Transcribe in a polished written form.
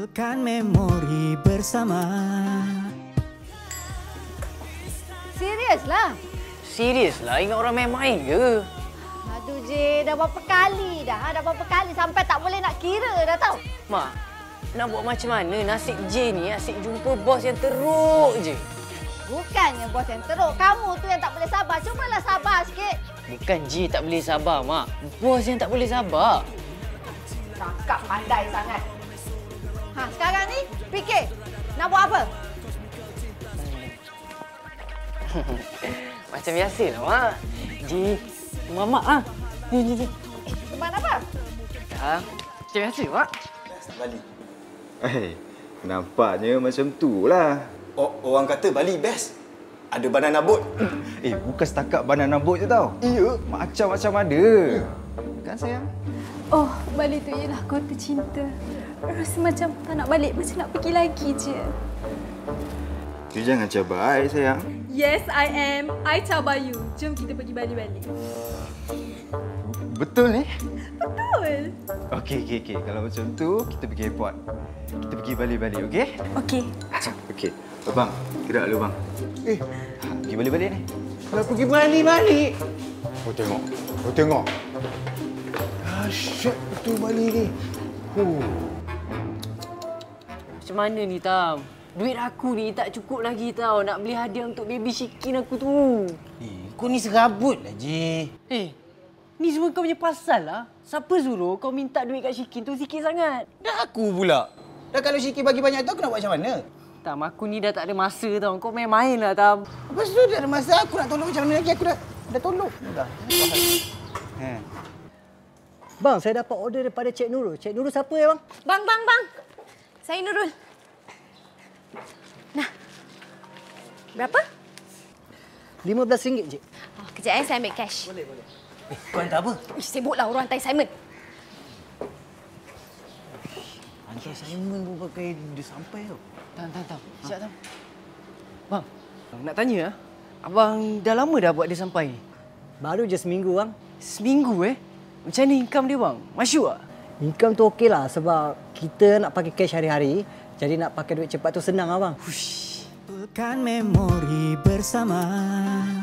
Pekan Memori bersama. Serius lah? Serius lah, ingat orang main-main ke? Aduh Je, dah berapa kali dah. Dah berapa kali sampai tak boleh nak kira dah tahu. Mak, nak buat macam mana nasib J ni asyik jumpa bos yang teruk je. Bukannya bos yang teruk. Kamu tu yang tak boleh sabar. Cubalah sabar sikit. Bukan J tak boleh sabar, Mak. Bos yang tak boleh sabar. Cakap pandai sangat. Ha, sekarang ni fikir. Nak buat apa? Macam biasalah, Mak. J, Mak ah. Ni. Buat apa? Ha, macam biasa, Mak. Bali. Nampaknya macam tu lah. Orang kata Bali best. Ada banana boat. Bukan setakat banana boat je tau. Iya. Macam-macam ada. Kan sayang? Oh, Bali tu ialah kota cinta. Rasa macam tak nak balik, macam nak pergi lagi je. You jangan cabar I sayang. Yes, I am. I cabar you. Jom kita pergi Bali-Bali. Betul ni? Betul. Okey. Kalau macam tu, kita pergi airport. Kita pergi Bali-Bali, okey? Okey. Okey. Abang, gerak dulu bang. Pergi balik-balik ni. Kalau pergi Bali. Oh, tengok. Asyik betul Bali ni. Macam mana ni, Tam? Duit aku ni tak cukup lagi tau nak beli hadiah untuk baby Shikin aku tu. Kau ni serabut lah, Je. Ni semua kau punya pasal lah. Siapa suruh kau minta duit kat Shikin tu sikit sangat? Dah aku pula. Dah kalau Syiki bagi banyak tu, aku nak buat macam mana? Tam, aku ni dah tak ada masa tau. Kau main-main lah, Tam. Lepas tu dah ada masa aku nak tolong macam mana lagi. Aku dah tolong. Dah. Bang, saya dapat order daripada Cik Nurul. Cik Nurul siapa ya, bang? Bang. Saya Nurul. Nah. Berapa? RM15, Cik. Oh, kejap saya ambil cash. Boleh. Kau hantar apa? Sibuklah orang hantar assignment. Hantar Simon pun pakai dia sampai tau. Tam. Sekejap, Tam. Bang, nak tanya lah. Abang dah lama dah buat dia sampai? Baru je seminggu, bang. Seminggu Macam ni income dia, bang? Masyuk tak? Income tu okeylah sebab kita nak pakai cash hari-hari. Jadi nak pakai duit cepat tu senang, abang. Pekan Memori bersama.